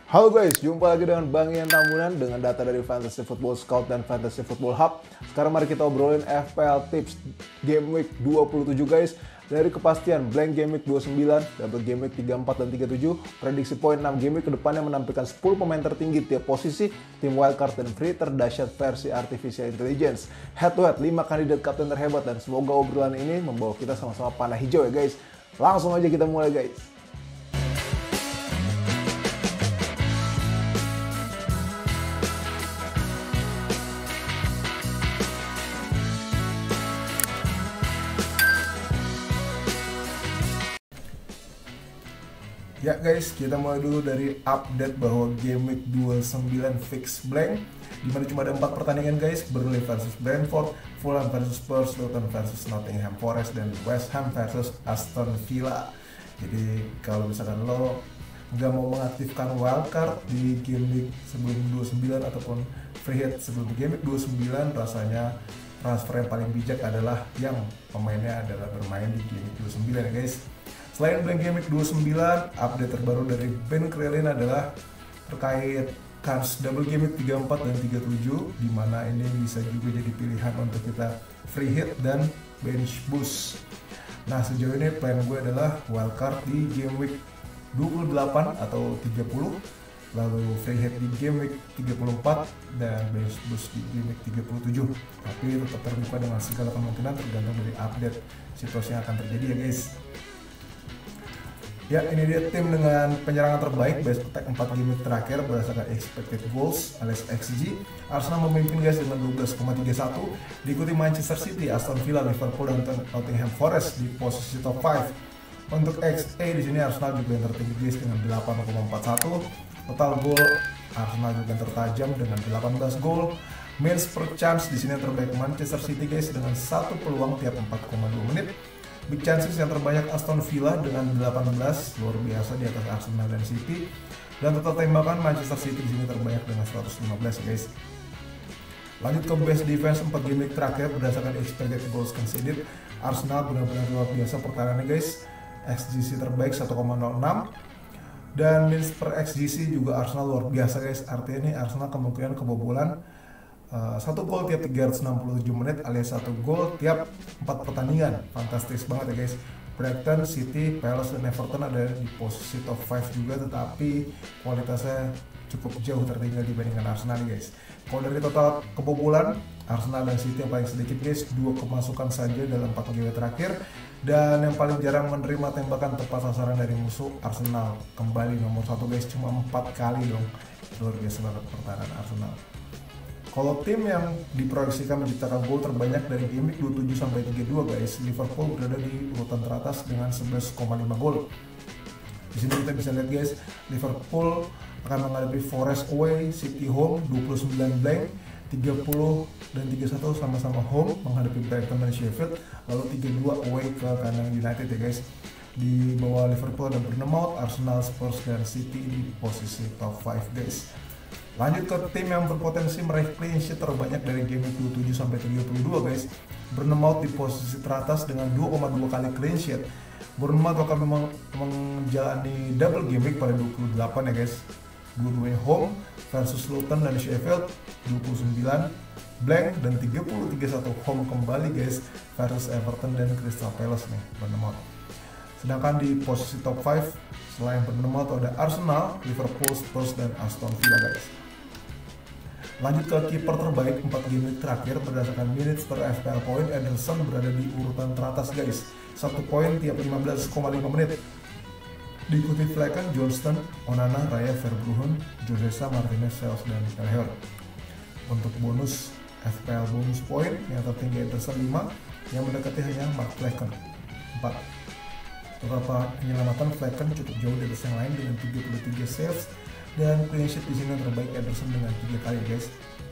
Halo guys, jumpa lagi dengan Bang Ian Tambunan dengan data dari Fantasy Football Scout dan Fantasy Football Hub. Sekarang mari kita obrolin FPL Tips Game Week 27 guys. Dari kepastian blank Game Week 29, double Game Week 34 dan 37, prediksi poin 6 Game Week ke depannya menampilkan 10 pemain tertinggi tiap posisi, tim wildcard dan free terdahsyat versi Artificial Intelligence. Head to head 5 kandidat kapten terhebat dan semoga obrolan ini membawa kita sama-sama panah hijau ya guys. Langsung aja kita mulai guys. Ya guys, kita mulai dulu dari update bahwa Game Week 29 fix blank, dimana cuma ada 4 pertandingan guys, Burnley versus Brentford, Fulham versus Spurs, Luton versus Nottingham Forest, dan West Ham versus Aston Villa. Jadi kalau misalkan lo nggak mau mengaktifkan wildcard di Game Week sebelum 29 ataupun free hit sebelum Game Week 29, rasanya transfer yang paling bijak adalah yang pemainnya adalah bermain di Game Week 29 ya guys. Selain blank Game Week 29, update terbaru dari Ben Crellin adalah terkait cards double Game Week 34 dan 37, di mana ini bisa juga jadi pilihan untuk kita free hit dan bench boost. Nah, sejauh ini plan gue adalah wildcard di Game Week 28 atau 30, lalu free hit di Game Week 34 dan bench boost di Game Week 37. Tapi tetap terbuka dengan segala kemungkinan tergantung dari update situasi yang akan terjadi ya guys. Ya, ini dia tim dengan penyerangan terbaik best attack 4 game week terakhir berdasarkan expected goals alias XG. Arsenal memimpin guys dengan 12,31, diikuti Manchester City, Aston Villa, Liverpool, dan Nottingham Forest di posisi top 5. Untuk XA di sini Arsenal juga yang tertinggi guys dengan 8,41. Total goal Arsenal juga yang tertajam dengan 18 gol. Minutes per chance di sini yang terbaik Manchester City guys dengan 1 peluang tiap 4,2 menit. Big chances yang terbanyak Aston Villa dengan 18, luar biasa di atas Arsenal dan City. Dan total tembakan Manchester City di sini terbanyak dengan 115 guys. Lanjut ke best defense 4 game week terakhir berdasarkan expected goals conceded. Arsenal benar-benar luar biasa pertahanannya guys. XGC terbaik 1,06. Dan minutes per XGC juga Arsenal luar biasa guys. Artinya ini Arsenal kemungkinan kebobolan 1 gol tiap 367 menit alias 1 gol tiap 4 pertandingan. Fantastis banget ya guys. Brighton, City, Palace, dan Everton ada di posisi top 5 juga, tetapi kualitasnya cukup jauh tertinggal dibandingkan Arsenal guys. Kalau dari total kebobolan, Arsenal dan City yang paling sedikit guys, 2 kemasukan saja dalam 4 game terakhir. Dan yang paling jarang menerima tembakan tepat sasaran dari musuh, Arsenal kembali nomor 1 guys, cuma 4 kali dong. Luar biasa banget pertahanan Arsenal. Kalau tim yang diproyeksikan menciptakan gol terbanyak dari game week 27 sampai 32 guys, Liverpool berada di urutan teratas dengan 11,5 gol. Di sini kita bisa lihat guys, Liverpool akan menghadapi Forest away, City home, 29 blank, 30 dan 31 sama-sama home menghadapi Brighton dan Sheffield, lalu 32 away ke kandang United ya guys. Di bawah Liverpool ada Bournemouth, Arsenal, Spurs, dan City di posisi top 5 guys. Lanjut ke tim yang berpotensi meraih clean sheet terbanyak dari game week 27 sampai 32 guys. Bournemouth di posisi teratas dengan 2,2 kali clean sheet. Bournemouth akan menjalani double game week pada 28 ya guys. Dua-duanya home versus Luton dan Sheffield, 29 blank dan 30-31 home kembali guys versus Everton dan Crystal Palace nih Bournemouth. Sedangkan di posisi top 5 selain Bournemouth ada Arsenal, Liverpool, Spurs, dan Aston Villa guys. Lanjut ke kiper terbaik 4 game week terakhir berdasarkan minutes per FPL point, Ederson berada di urutan teratas guys, 1 poin tiap 15,5 menit. Diikuti Flecken, Johnston, Onana, Raya, Verbruggen, Josesa, Martinez, Sales, dan Kelleher. Untuk bonus FPL bonus point yang tertinggi Ederson 5, yang mendekati hanya Mark Flecken 4. Beberapa penyelamatan Flecken cukup jauh dari yang lain dengan 33 saves, dan clean sheet di sini yang terbaik Ederson dengan 3 kali guys.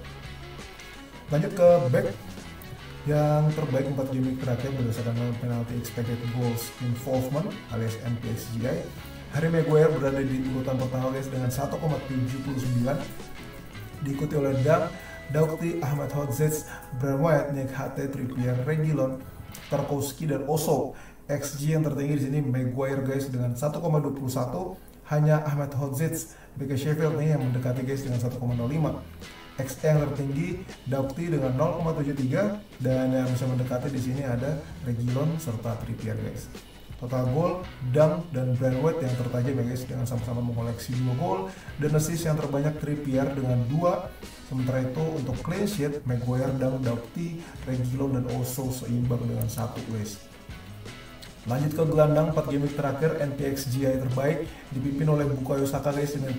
Lanjut ke back yang terbaik 4 game week terakhir berdasarkan penalty expected goals involvement alias NPXGI. Harry Maguire berada di urutan pertama guys dengan 1,79, diikuti oleh Doughty, Ahmed Hodzic, Brand White, Nick Hatte, Trippier, Reguilon, Tarkowski, dan Oso. XG yang tertinggi di sini Maguire guys dengan 1,21, hanya Ahmed Hodzic bek Sheffield nih yang mendekati guys dengan 1,05. XE yang tertinggi Doughty dengan 0,73 dan yang bisa mendekati di sini ada Reguilon serta Trippier guys. Total gol, dunk, dan Braithwaite yang tertajam ya guys dengan sama-sama mengoleksi 2 gol, dan assist yang terbanyak Trippier dengan 2. Sementara itu untuk clean sheet, Maguire, dunk, Doughty, Reguilon, dan Oso seimbang dengan 1 guys. Lanjut ke gelandang 4 game terakhir, NPXGI terbaik dipimpin oleh Bukayo Saka guys dengan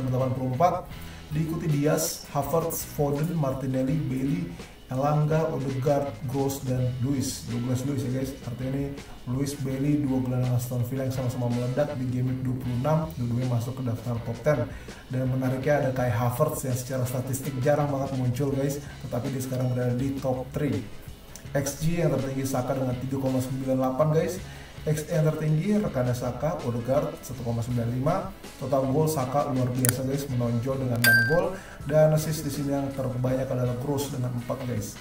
3,84, diikuti Diaz, Havertz, Foden, Martinelli, Bailey, Elanga, Odegaard, Gross, dan Luis. Douglas Luis ya guys. Artinya ini Luis, Bailey, 2 gelandang Aston Villa yang sama-sama meledak di game week 26. Dua-duanya masuk ke daftar top 10. Dan menariknya ada Kai Havertz yang secara statistik jarang banget muncul guys, tetapi dia sekarang berada di top 3. XG yang tertinggi Saka dengan 3,98 guys. XE yang tertinggi rekannya Saka, Odegaard 1,95. Total gol Saka luar biasa guys, menonjol dengan 6 gol, dan assist di sini yang terbanyak adalah Gross dengan 4 guys.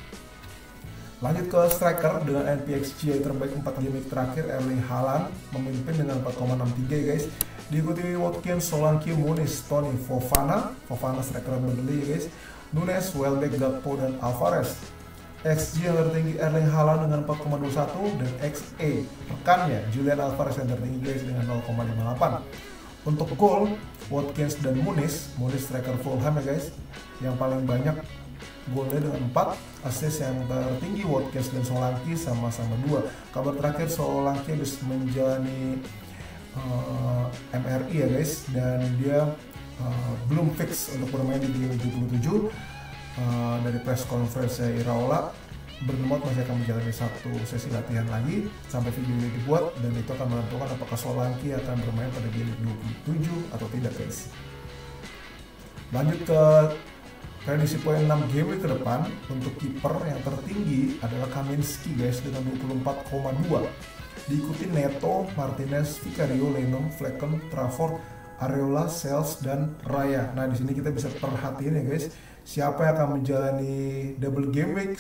Lanjut ke striker dengan NPXG terbaik 4 game terakhir, Erling Haaland memimpin dengan 4,63 guys. Diikuti Watkins, Solanke, Muniz, Toni, Fofana striker Burnley guys, Nunes, Welbeck, Gakpo, dan Alvarez. XG yang tertinggi Erling Haaland dengan 4,21 dan XE rekannya Julian Alvarez yang tertinggi guys dengan 0,58. Untuk gol, Watkins dan Muniz striker Fulham ya guys, yang paling banyak golnya dengan 4. Assist yang tertinggi Watkins dan Solanke sama-sama 2. Kabar terakhir Solanke habis menjalani MRI ya guys, dan dia belum fix untuk bermain di game 27. Dari press conference Iraola, Bournemouth masih akan menjalani 1 sesi latihan lagi sampai video ini dibuat, dan itu akan menentukan apakah Solanke akan bermain pada game 27 atau tidak guys. Lanjut ke prediksi poin 6 game ke depan. Untuk kiper yang tertinggi adalah Kaminski guys dengan 24,2, diikuti Neto, Martinez, Vicario, Leno, Flecken, Trafford, Areola, Sales, dan Raya. Nah di sini kita bisa perhatiin ya guys, siapa yang akan menjalani double game week,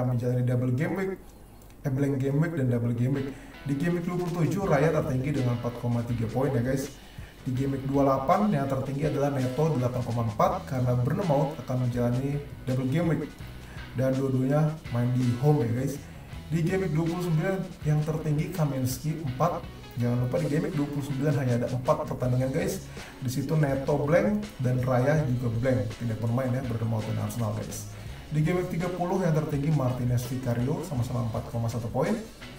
blank game week, dan double game week. Di game week 27 Raya tertinggi dengan 4,3 poin ya guys. Di game week 28 yang tertinggi adalah Neto 8,4 karena Bournemouth akan menjalani double game week, dan dua-duanya main di home ya guys. Di game week 29 yang tertinggi Kaminski 4. Jangan lupa di game week 29 hanya ada 4 pertandingan guys. Di situ Neto blank dan Raya juga blank, tidak bermain ya, Bournemouth dan Arsenal guys. Di game week 30 yang tertinggi Martinez, Vicario sama-sama 4,1 poin.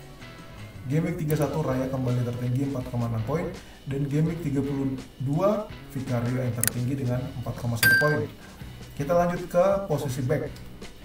Game week 31 Raya kembali tertinggi 4,6 poin, dan game week 32 Vicario yang tertinggi dengan 4,1 poin. Kita lanjut ke posisi back.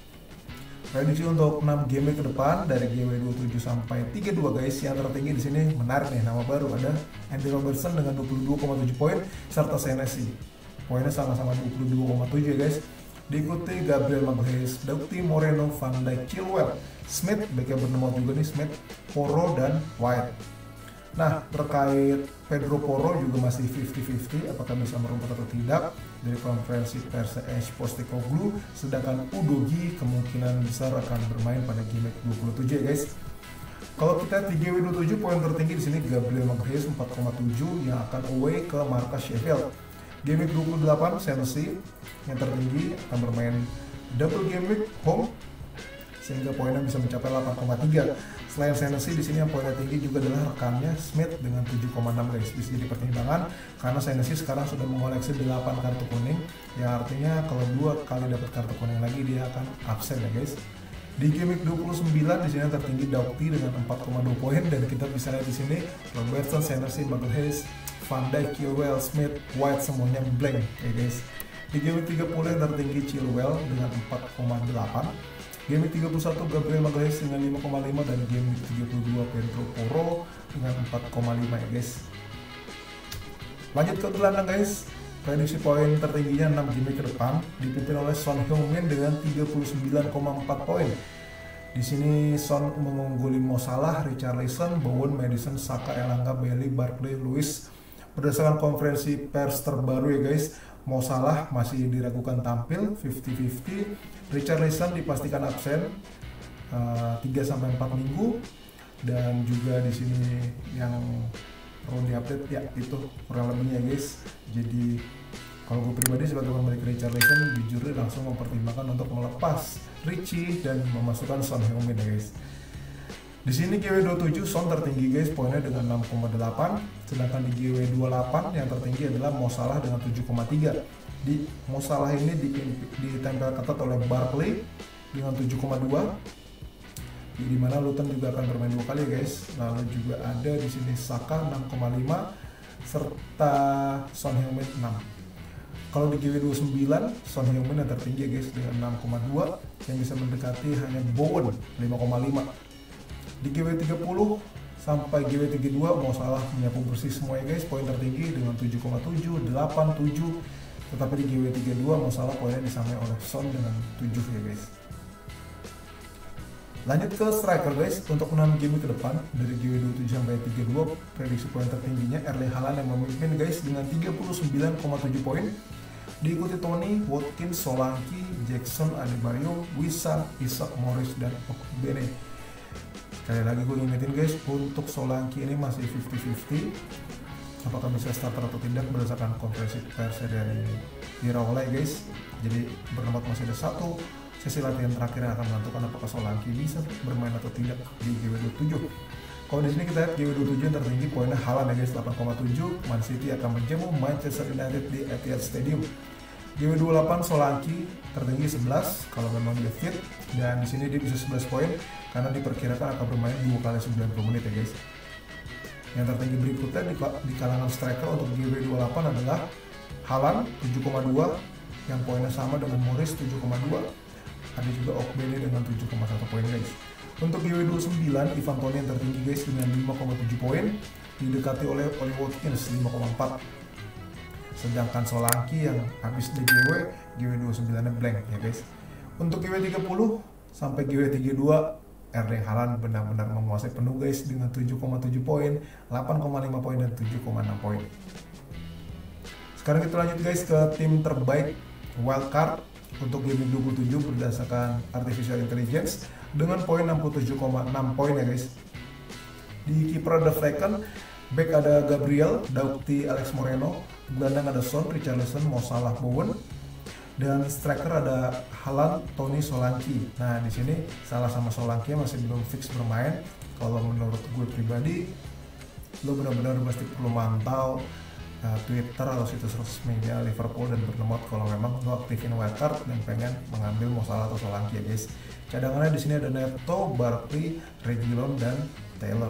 Prediksi untuk 6 game ke depan dari GW27 sampai 32 guys. Yang tertinggi di sini menarik nih, nama baru ada Andy Robertson dengan 22,7 poin serta Senesi. Poinnya sama-sama 22,7 guys. Diikuti Gabriel Magalhaes, Doughty, Moreno, Van Dijk, Chilwell, Smith, backnya Bournemouth juga nih, Smith, Porro, dan White. Nah, terkait Pedro Porro juga masih 50-50 apakah bisa merumput atau tidak dari konferensi pers Postecoglou, sedangkan Udogie kemungkinan besar akan bermain pada game 27 ya guys. Kalau kita di GW27 poin tertinggi di sini Gabriel Magalhaes 4,7 yang akan away ke markas Sheffield. Game week 28 Chelsea yang tertinggi akan bermain double game week home sehingga poinnya bisa mencapai 8,3. Selain Senesi di sini yang poinnya tinggi juga adalah rekannya Smith dengan 7,6 guys. Bisa jadi pertimbangan karena Senesi sekarang sudah mengoleksi 8 kartu kuning, yang artinya kalau 2 kali dapat kartu kuning lagi dia akan absen ya guys. Di game week 29 di sini yang tertinggi Doughty dengan 4,2 poin, dan kita bisa lihat di sini Robertson, Senesi, Magalhaes, Van Dijk, Chilwell, Smith, White semuanya blank ya guys. Di game week 30 yang tertinggi Chilwell dengan 4,8. Game week 31 Gabriel Magalhaes dengan 5,5, dan game week 32 Pedro Porro dengan 4,5 ya guys. Lanjut ke gelandang guys. Prediksi poin tertingginya 6 game ke depan dipimpin oleh Son Heung-min dengan 39,4 poin. Di sini Son mengungguli Mo Salah, Richarlison, Bowen, Maddison, Saka, Elanga, Bailey, Barkley, Luis. Berdasarkan konferensi pers terbaru ya guys, Mo Salah masih diragukan tampil 50-50. Richarlison dipastikan absen 3-4 minggu, dan juga di sini yang perlu diupdate ya, itu kurang lebihnya guys. Jadi kalau gue pribadi sebagai pemilik Richarlison jujur langsung mempertimbangkan untuk melepas Richie dan memasukkan Son Heung-min ya guys. Di sini GW27 Son tertinggi guys, poinnya dengan 6,8, sedangkan di GW28 yang tertinggi adalah Mo Salah dengan 7,3. Di Mo Salah ini ditempel ketat oleh Barkley dengan 7,2, di mana Luton juga akan bermain 2 kali guys. Lalu juga ada di sini Saka 6,5 serta Son Heung-min 6. Kalau di GW29 Son Heung-min yang tertinggi guys dengan 6,2, yang bisa mendekati hanya Bowen 5,5. Di GW30 sampai GW32 Mo Salah menyapu bersih semua ya guys, poin tertinggi dengan 7,7, 8, 7. Tetapi di GW32 Mo Salah poinnya disamai oleh Son dengan 7 ya guys. Lanjut ke striker guys, untuk 6 game ke depan dari GW27 sampai 32, prediksi poin tertingginya Erling Haaland yang memimpin guys dengan 39,7 poin. Diikuti Tony, Watkins, Solanke, Jackson, Adebayo, Wissa, Isak, Morris, dan Ogbene. Sekali lagi gue ingetin guys, untuk Solanke ini masih 50-50 apakah bisa starter atau tidak berdasarkan konferensi pers dari Iraola guys. Jadi bertempat masih ada satu sesi latihan terakhir yang akan menentukan apakah Solanke bisa bermain atau tidak di GW27. Kalau di sini kita lihat GW27 yang tertinggi poinnya Haaland ya guys 8,7. Man City akan menjamu Manchester United di Etihad Stadium. GW28 Solanke tertinggi 11 kalau memang dia fit, dan di sini dia bisa 11 poin karena diperkirakan akan bermain 2 kali 90 menit ya guys. Yang tertinggi berikutnya di kalangan striker untuk GW28 adalah Haaland 7,2 yang poinnya sama dengan Morris 7,2. Ada juga Ogbene dengan 7,1 poin guys. Untuk GW29 Ivan Toney yang tertinggi guys dengan 5,7 poin, didekati oleh Oli Watkins 5,4. Sedangkan Solanke yang habis di GW29 nya blank ya guys. Untuk GW30 sampai GW32 Erling Haaland benar-benar menguasai penuh guys dengan 7,7 poin, 8,5 poin dan 7,6 poin. Sekarang kita lanjut guys ke tim terbaik wildcard untuk GW27 berdasarkan artificial intelligence dengan poin 67,6 poin ya guys. Di kiper ada Flecken, back ada Gabriel, Doughty, Alex Moreno, gelandang ada Son, Richarlison, Mo Salah, Bowen, dan striker ada Haaland, Tony, Solanke. Nah di sini Salah sama Solanke masih belum fix bermain. Kalau menurut gue pribadi, lo benar-benar pasti perlu mantau Twitter atau situs resminya Liverpool dan berlemot kalau memang lo aktifin wildcard dan pengen mengambil Mo Salah atau Solanke ya guys. Cadangannya di sini ada Neto, Barkley, Reguilon, dan Taylor.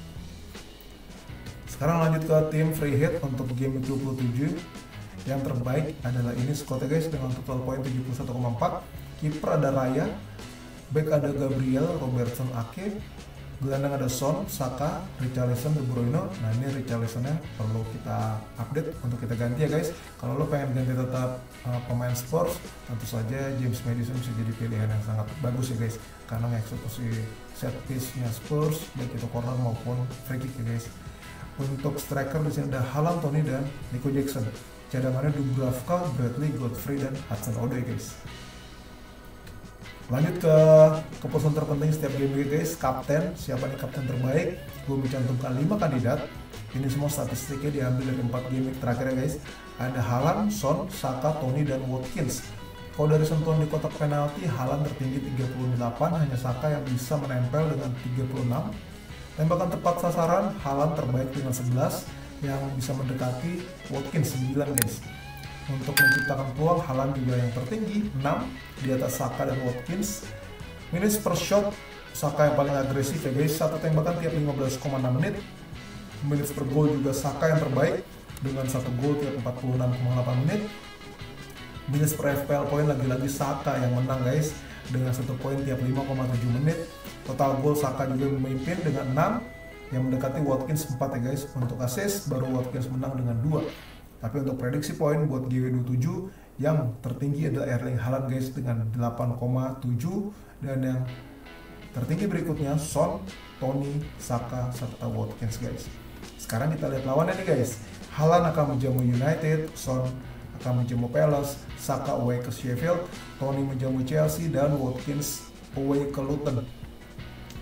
Sekarang lanjut ke tim free hit untuk game 27. Yang terbaik adalah ini squadnya guys dengan total poin 71,4. Kiper ada Raya, back ada Gabriel, Robertson, Ake, gelandang ada Son, Saka, Richarlison, De Bruyne. Nah ini Richarlisonnya perlu kita update untuk kita ganti ya guys. Kalau lo pengen ganti tetap pemain Spurs, tentu saja James Maddison bisa jadi pilihan yang sangat bagus ya guys, karena mengeksekusi set piece-nya Spurs baik itu corner maupun free kick ya guys. Untuk striker di sini ada Haaland, Tony, dan Nico Jackson. Cadangannya Dubravka, Bradley, Godfrey, dan Hudson-Odoi guys. Lanjut ke keputusan terpenting setiap game guys, kapten. Siapa nih kapten terbaik? Gue mencantumkan 5 kandidat. Ini semua statistiknya diambil dari 4 game terakhir ya guys. Ada Haaland, Son, Saka, Tony, dan Watkins. Kalau dari sentuhan di kotak penalti, Haaland tertinggi 38, hanya Saka yang bisa menempel dengan 36. Tembakan tepat sasaran, Haaland terbaik dengan 11, yang bisa mendekati Watkins 9 guys. Untuk menciptakan peluang, Haaland juga yang tertinggi 6 di atas Saka dan Watkins. Minutes per shot, Saka yang paling agresif ya guys, satu tembakan tiap 15,6 menit. Minutes per goal juga Saka yang terbaik dengan 1 gol tiap 46,8 menit. Minutes per FPL point lagi-lagi Saka yang menang guys dengan 1 poin tiap 5,7 menit. Total gol Saka juga memimpin dengan 6 yang mendekati Watkins 4 ya guys. Untuk assist baru Watkins menang dengan 2. Tapi untuk prediksi poin buat GW27 yang tertinggi adalah Erling Haaland guys dengan 8,7, dan yang tertinggi berikutnya Son, Tony, Saka, serta Watkins guys. Sekarang kita lihat lawannya nih guys. Haaland akan menjamu United, Son akan menjamu Palace, Saka away ke Sheffield, Tony menjamu Chelsea, dan Watkins away ke Luton.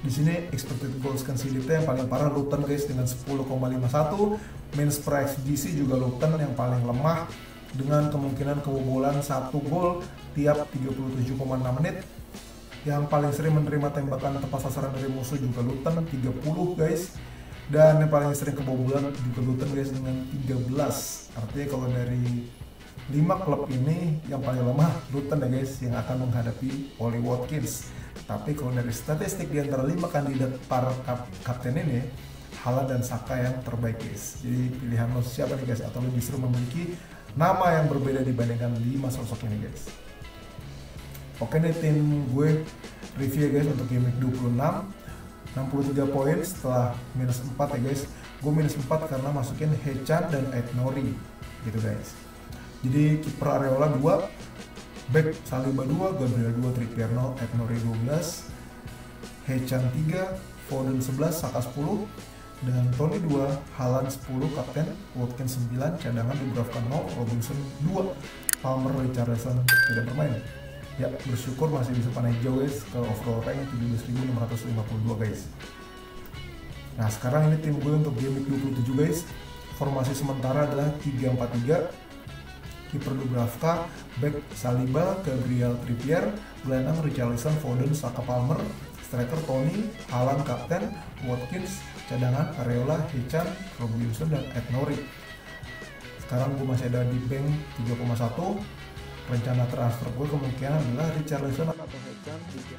Di sini expected goals conceded yang paling parah Luton guys dengan 10,51. Minutes per XGC juga Luton yang paling lemah dengan kemungkinan kebobolan 1 gol tiap 37,6 menit. Yang paling sering menerima tembakan tepat sasaran dari musuh juga Luton 30 guys. Dan yang paling sering kebobolan juga Luton guys dengan 13. Artinya kalau dari 5 klub ini yang paling lemah Luton ya guys yang akan menghadapi Ollie Watkins. Tapi kalau dari statistik di antara 5 kandidat para kapten ini, Haaland dan Saka yang terbaik guys. Jadi pilihan lo siapa nih guys? Atau lo justru memiliki nama yang berbeda dibandingkan 5 sosok ini guys? Oke nih tim gue review ya guys untuk game week 26. 63 poin setelah minus 4 ya guys. Gue minus 4 karena masukin Hechan dan Aït-Nouri gitu guys. Jadi kiper Areola 2, back Saliba 2, Gabriel 2, Trippier 0, Aït-Nouri 12, Hechan 3, Foden 11, Saka 10, dengan Toni 2, Haaland 10, kapten, Watkins 9, cadangan Dubravka 0, Robinson 2, Palmer, Richarlison tidak bermain. Ya, bersyukur masih bisa panai jauh guys ke overall rank 17.652 guys. Nah sekarang ini tim gue untuk game week 27 guys. Formasi sementara adalah 3-4-3. Kiper Dubravka, back Saliba, Gabriel, Trippier, gelandang Richarlison, Foden, Saka, Palmer, striker Toni, Haaland kapten, Watkins, cadangan Areola, Hechan, Robinson dan Aït-Nouri. Sekarang gue masih ada di bank 3,1. Rencana transfer gue kemungkinan adalah Richarlison atau Hechan.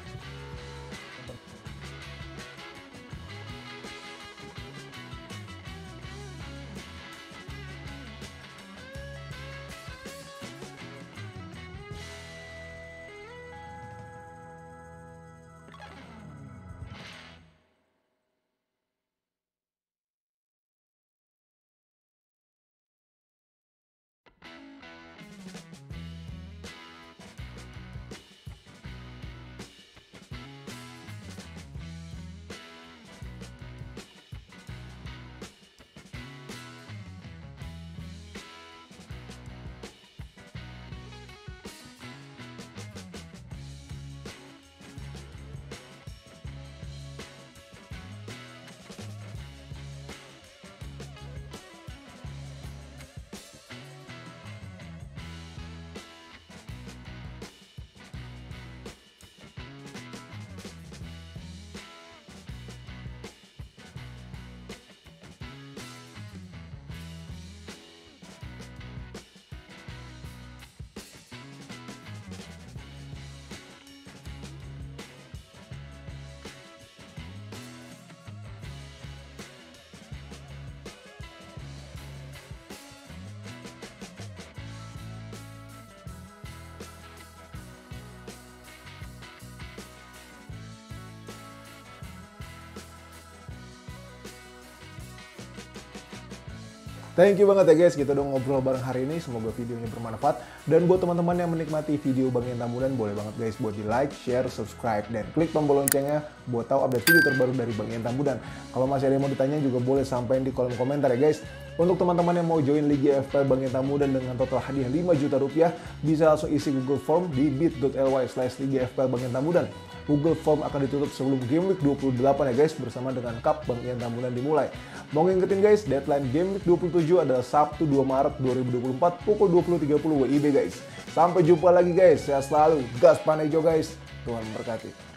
Thank you banget ya guys, kita udah ngobrol bareng hari ini. Semoga videonya bermanfaat. Dan buat teman-teman yang menikmati video Bang Ian Tambunan, boleh banget guys buat di like, share, subscribe, dan klik tombol loncengnya buat tahu update video terbaru dari Bang Ian Tambunan. Kalau masih ada yang mau ditanya juga boleh sampaikan di kolom komentar ya guys. Untuk teman-teman yang mau join Liga FPL Bang Ian Tambunan dengan total hadiah 5 juta rupiah, bisa langsung isi Google Form di bit.ly/Liga FPL Bang Ian Tambunan. Google Form akan ditutup sebelum Game Week 28 ya guys, bersama dengan Cup Bang Ian Tambunan dimulai. Mau ngingetin guys, deadline Game Week 27 adalah Sabtu 2 Maret 2024 pukul 20.30 WIB guys. Sampai jumpa lagi guys, sehat selalu, gas panejo guys, Tuhan berkati.